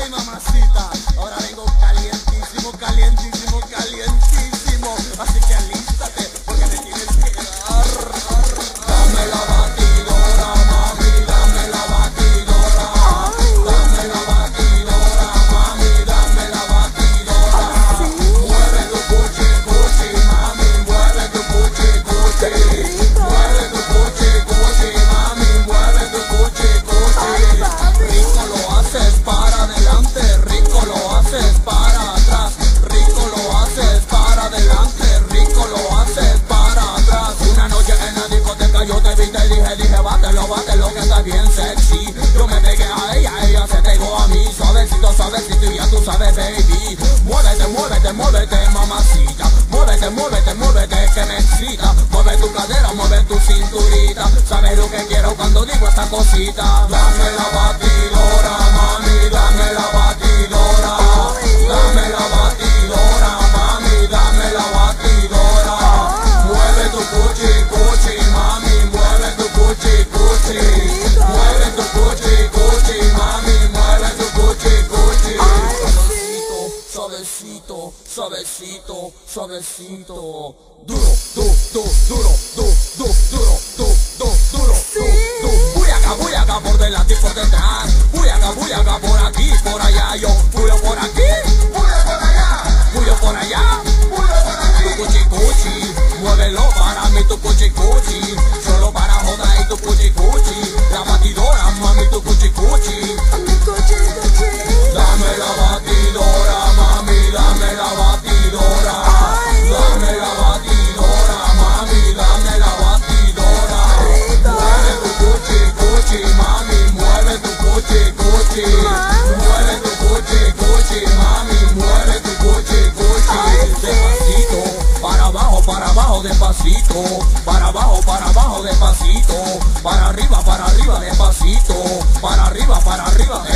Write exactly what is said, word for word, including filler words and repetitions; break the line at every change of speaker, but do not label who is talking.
Ay, mamacita, ahora vengo calientísimo, calientísimo, calientísimo. Así que alístate, porque me tienes que dar. Dame la batidora, mami, dame la batidora. Dame la batidora, mami, dame la batidora. Mueve tu cuchi, cuchi, mami, mueve tu cuchi, cuchi. Mueve tu cuchi, cuchi, mami, mueve tu cuchi, cuchi. Rico lo haces para adelante, rico lo haces para atrás. Rico lo haces para adelante, rico lo haces para atrás. Una noche en la discoteca yo te vi, te dije, dije, bátelo, bátelo, que está bien sexy. Yo me pegué a ella, ella se pegó a mí. Suavecito, suavecito, y ya tú sabes, baby. Muévete, muévete, muévete, mamacita. Muévete, muévete, muévete, que me excita. Mueve tu cadera, mueve tu cinturita. Sabes lo que quiero cuando digo esta cosita. Dame la batidora, mami, dame la batidora. Dame la batidora, mami, dame la batidora. Mueve tu cuchi, cuchi, mami, mueve tu cuchi, cuchi. Mueve tu cuchi, cuchi, mami, mueve tu cuchi, cuchi. Suavecito, suavecito, suavecito, suavecito. Duro, du, du, duro, du, du, duro, du, du, duro, du, du. Voy acá, voy acá por delante y por detrás. Voy acá, voy acá por aquí, por allá. Yo puyo por aquí, puyo por allá, puyo por allá, puyo por aquí. Tu cuchi, cuchi, muévelo para mí, tu cuchi, cuchi. Solo para joder y tu cuchi, cuchi. La batidora, mami, tu cuchi, cuchi. Dame la batidora, mami, dame la batidora. Dame la batidora, mami, dame la batidora. Mueve tu cuchi, cuchi, mami, mueve tu cuchi, cuchi. Mueve tu cuchi, cuchi, mami, mueve tu cuchi, cuchi. Despacito, para abajo, para abajo, despacito. Para abajo, para abajo, despacito. Para arriba, para arriba, despacito. Para arriba, para arriba,